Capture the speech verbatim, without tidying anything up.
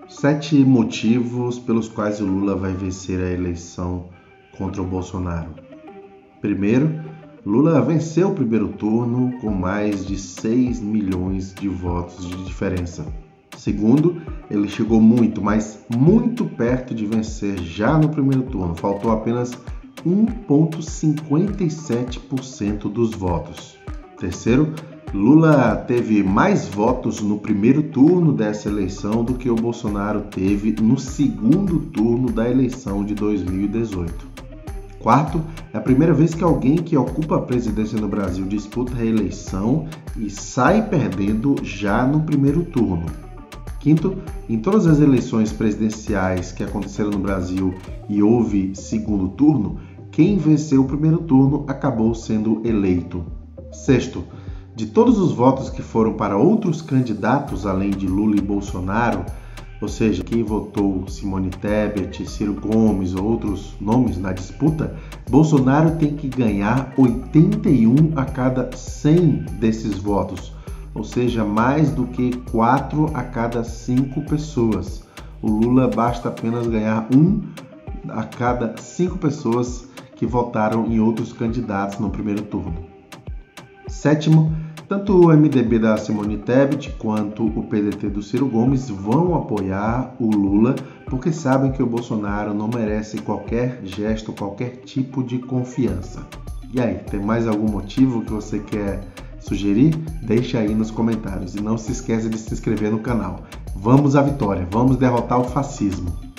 Sete motivos pelos quais o Lula vai vencer a eleição contra o Bolsonaro. Primeiro, Lula venceu o primeiro turno com mais de seis milhões de votos de diferença. Segundo, ele chegou muito, mas muito perto de vencer já no primeiro turno. Faltou apenas um vírgula cinquenta e sete por cento dos votos. Terceiro, Lula teve mais votos no primeiro turno dessa eleição do que o Bolsonaro teve no segundo turno da eleição de dois mil e dezoito. Quarto, é a primeira vez que alguém que ocupa a presidência no Brasil disputa a reeleição e sai perdendo já no primeiro turno. Quinto, em todas as eleições presidenciais que aconteceram no Brasil e houve segundo turno, quem venceu o primeiro turno acabou sendo eleito. Sexto, de todos os votos que foram para outros candidatos além de Lula e Bolsonaro, ou seja, quem votou Simone Tebet, Ciro Gomes ou outros nomes na disputa, Bolsonaro tem que ganhar oitenta e um a cada cem desses votos, ou seja, mais do que quatro a cada cinco pessoas. O Lula basta apenas ganhar um a cada cinco pessoas que votaram em outros candidatos no primeiro turno. Sétimo, tanto o M D B da Simone Tebet quanto o P D T do Ciro Gomes vão apoiar o Lula porque sabem que o Bolsonaro não merece qualquer gesto, qualquer tipo de confiança. E aí, tem mais algum motivo que você quer sugerir? Deixa aí nos comentários e não se esqueça de se inscrever no canal. Vamos à vitória, vamos derrotar o fascismo!